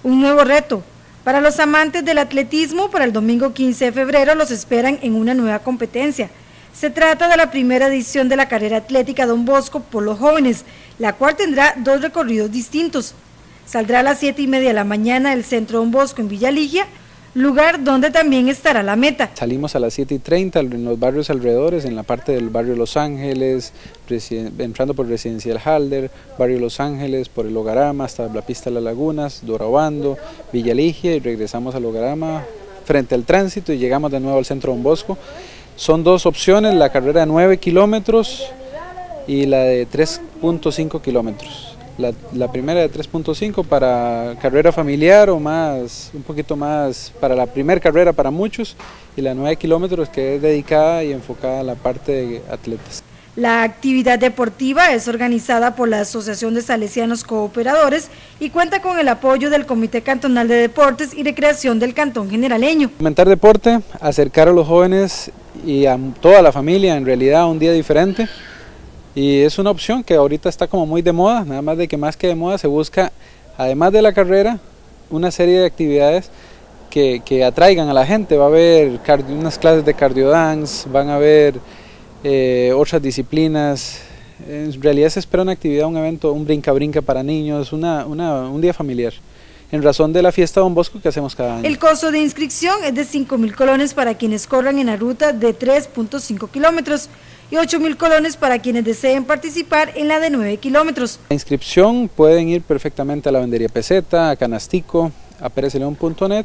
Un nuevo reto. Para los amantes del atletismo, para el domingo 15 de febrero los esperan en una nueva competencia. Se trata de la primera edición de la carrera atlética Don Bosco por los jóvenes, la cual tendrá dos recorridos distintos. Saldrá a las 7:30 de la mañana del centro Don Bosco en Villa Ligia, lugar donde también estará la meta. Salimos a las 7:30 en los barrios alrededores, en la parte del barrio Los Ángeles, entrando por Residencial Halder, barrio Los Ángeles, por el Logarama hasta la pista de las Lagunas, Dorobando, Villa Ligia, y regresamos al Logarama frente al tránsito y llegamos de nuevo al centro Don Bosco. Son dos opciones, la carrera de 9 kilómetros y la de 3.5 kilómetros. La primera de 3.5 para carrera familiar o más, un poquito más para la primera carrera para muchos, y la 9 kilómetros que es dedicada y enfocada a la parte de atletas. La actividad deportiva es organizada por la Asociación de Salesianos Cooperadores y cuenta con el apoyo del Comité Cantonal de Deportes y Recreación del Cantón Generaleño. Fomentar deporte, acercar a los jóvenes y a toda la familia en realidad a un día diferente. Y es una opción que ahorita está como muy de moda, nada más de que más que de moda se busca, además de la carrera, una serie de actividades que atraigan a la gente. Va a haber unas clases de cardio dance, van a haber otras disciplinas. En realidad se espera una actividad, un evento, un brinca-brinca para niños, un día familiar, en razón de la fiesta Don Bosco que hacemos cada año. El costo de inscripción es de 5.000 colones para quienes corran en la ruta de 3.5 kilómetros y 8.000 colones para quienes deseen participar en la de 9 kilómetros. La inscripción pueden ir perfectamente a la Vendería Peseta, a Canastico, a perezleón.net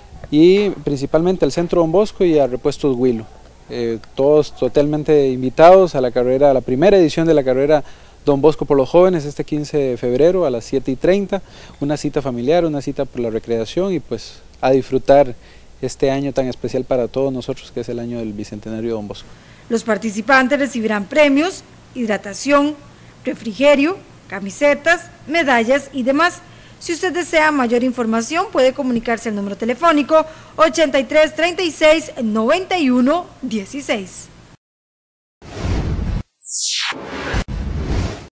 y principalmente al Centro Don Bosco y a Repuestos Huilo. Todos totalmente invitados a la carrera, a la primera edición de la carrera Don Bosco por los jóvenes este 15 de febrero a las 7:30, una cita familiar, una cita por la recreación y pues a disfrutar este año tan especial para todos nosotros que es el año del Bicentenario de Don Bosco. Los participantes recibirán premios, hidratación, refrigerio, camisetas, medallas y demás. Si usted desea mayor información puede comunicarse al número telefónico 83 36 91 16.